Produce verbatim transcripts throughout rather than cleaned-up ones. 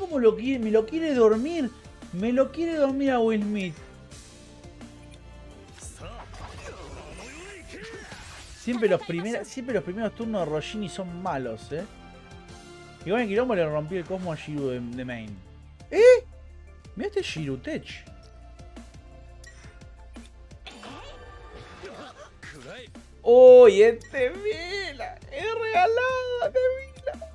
cómo lo quiere, me lo quiere dormir. Me lo quiere dormir a Will Smith. Siempre los, primer, siempre los primeros turnos de Rojini son malos, eh. Igual en Quilombo le rompió el cosmo a Shiru de, de main. ¿Eh? Mira este Shiru Tech. ¡Uy! ¡Este Vila! ¡Es regalado de Vila!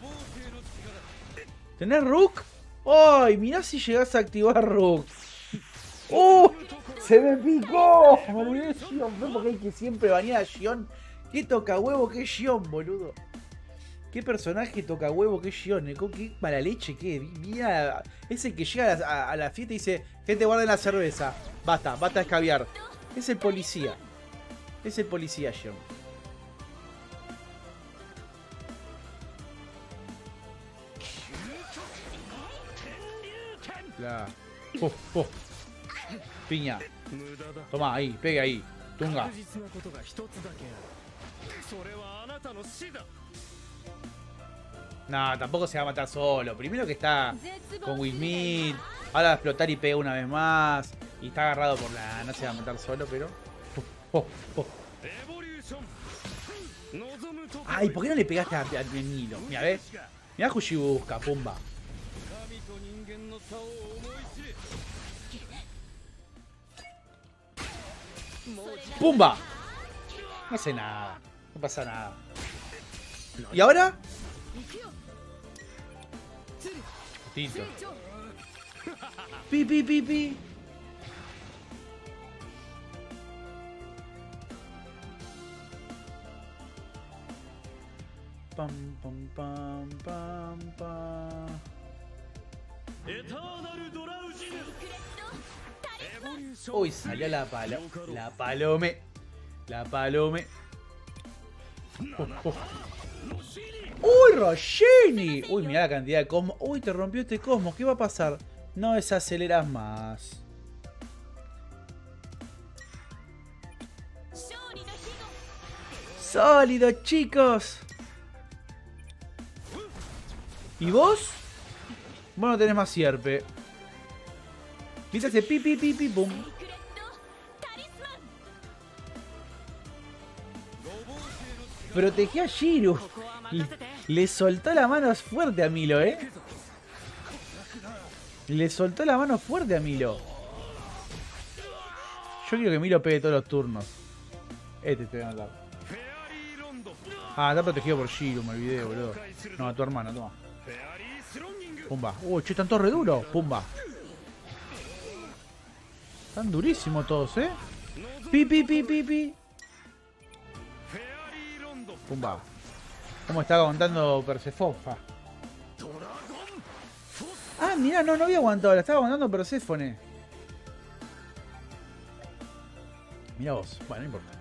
¿Tenés Rook? ¡Ay! Mirá si llegás a activar Rook. ¡Uh! ¡Se me picó! Me olvidé de Xion. ¿Ves porque hay que siempre bañar a Xion? ¿Qué toca huevo que es Xion, boludo? ¿Qué personaje toca huevo que es Xion? ¿Qué mala leche que? Mira, es el que llega a la, a, a la fiesta y dice: gente, guarden la cerveza. Basta, basta de escabiar. Es el policía. Es el policía, Xion. La... Oh, oh. Piña. Toma, ahí, pega ahí. Tunga. No, tampoco se va a matar solo. Primero que está con Will Smith. Ahora va a explotar y pega una vez más. Y está agarrado por la... No se va a matar solo, pero... Oh, oh, oh. Ay, ¿por qué no le pegaste a, a Nilo? Mira, ¿ves? Mira Hushibuska, pumba. ¡Pumba! No hace nada. No pasa nada. ¿Y ahora? Tito. Pi, pi, pi, pi. Pam, pam, pam, pam, pam. Uy, salió la palo. La palome. La palome. Oh, oh. ¡Uy, Rojini! Uy, mirá la cantidad de cosmos. Uy, te rompió este cosmos. ¿Qué va a pasar? No desaceleras más. ¡Sólido, chicos! ¿Y vos? Vos no tenés más sierpe. Viste, hace pi, pi, pi, pi, pum. Protegí a Shiru. Le, le soltó la mano fuerte a Milo, eh. Le soltó la mano fuerte a Milo. Yo quiero que Milo pegue todos los turnos. Este te voy a matar. Ah, está protegido por Shiru, me olvidé, boludo. No, a tu hermano, toma. Pumba. Uy, che, están todos re duros. Pumba. Están durísimos todos, eh. Pi, pi, pi, pi, pi. Pumba. ¿Cómo está aguantando Persefofa? Ah, mirá, no, no había aguantado. La estaba aguantando Perséfone. Mirá vos. Bueno, no importa.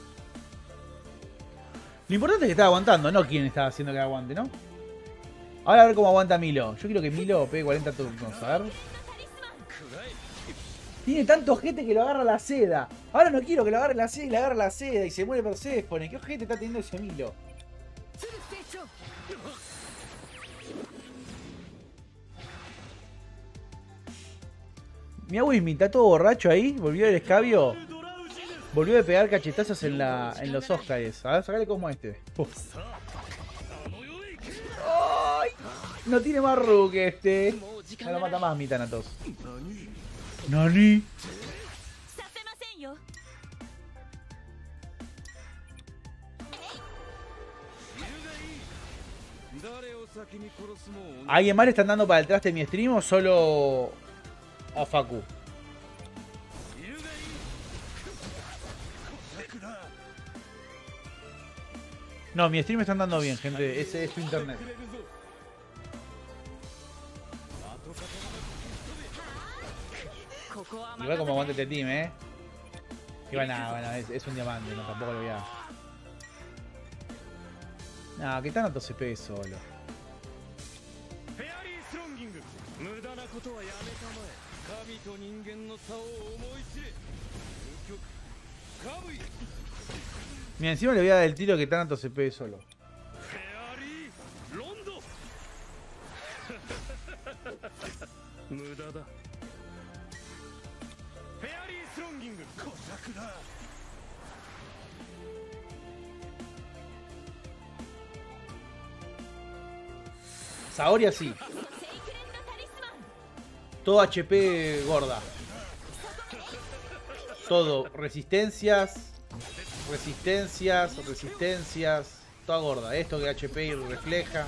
Lo importante es que estaba aguantando, no quién estaba haciendo que aguante, ¿no? Ahora a ver cómo aguanta Milo. Yo quiero que Milo pegue cuarenta turnos. A ver. Tiene tanto ojete que lo agarra la seda. Ahora no quiero que lo agarre la seda y le agarre la seda y se muere Perséfone. ¿Qué ojete está teniendo ese Milo? Mira, Will Smith, está todo borracho ahí. Volvió del escabio. Volvió a pegar cachetazos en, la, en los Oscars. A ver, sacale como a este. Uf. ¡Ay! No tiene más Rook este. No lo mata más mi Thanatos. ¿Nani? ¿Alguien más le están dando para el traste en mi stream o solo a Facu? No, mi stream me están dando bien, gente. Ese es su internet. Igual como aguante este team, eh. Igual nada, bueno, es, es un diamante, no, tampoco lo voy a... Nah, que tanto se pegue solo. Mira, encima le voy a dar el tiro que tanto se pegue solo. 無駄だ。フェアリースロンギング。小作だ。 Saori así. Todo H P gorda. Todo. Resistencias. Resistencias. Resistencias. Toda gorda. Esto que H P refleja.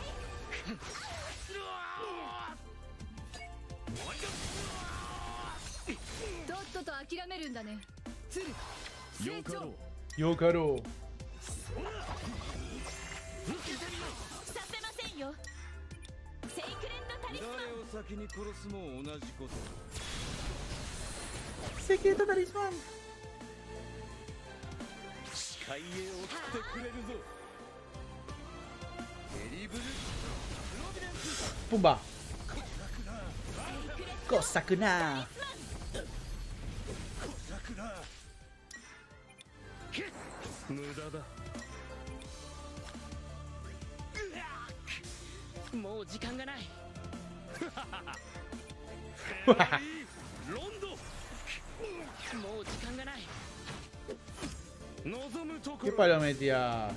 Yokaro. Secreto talismán. Pumba. Kosakuna. ¿Qué palo metías?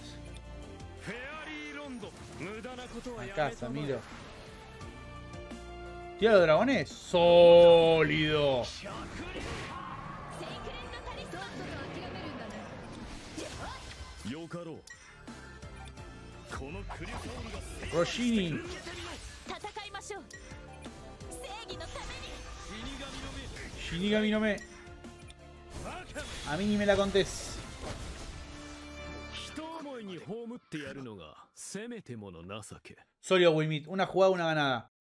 Acá, Samiro. ¿Tira los dragones? ¡Sólido! Roshini. Shinigami no me. A mí ni me la contés. Sólido, Wimit. Una jugada, una ganada.